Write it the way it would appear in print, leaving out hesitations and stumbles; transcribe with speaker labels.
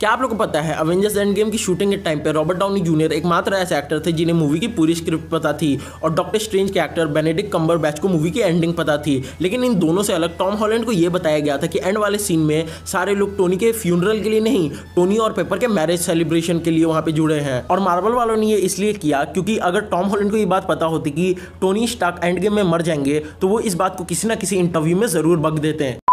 Speaker 1: क्या आप लोग को पता है अवेंजर्स एंड गेम की शूटिंग के टाइम पे रॉबर्ट डाउनी जूनियर एकमात्र ऐसे एक्टर थे जिन्हें मूवी की पूरी स्क्रिप्ट पता थी और डॉक्टर स्ट्रेंज के एक्टर बेनेडिक्ट कम्बरबैच को मूवी की एंडिंग पता थी। लेकिन इन दोनों से अलग टॉम हॉलैंड को यह बताया गया था कि एंड वाले सीन में सारे लोग टोनी के फ्यूनरल के लिए नहीं, टोनी और पेपर के मैरिज सेलिब्रेशन के लिए वहां पे जुड़े हैं। और मार्वल वालों ने ये इसलिए किया क्योंकि अगर टॉम हॉलैंड को ये बात पता होती कि टोनी स्टार्क एंड गेम में मर जाएंगे तो वो इस बात को किसी ना किसी इंटरव्यू में जरूर बक देते हैं।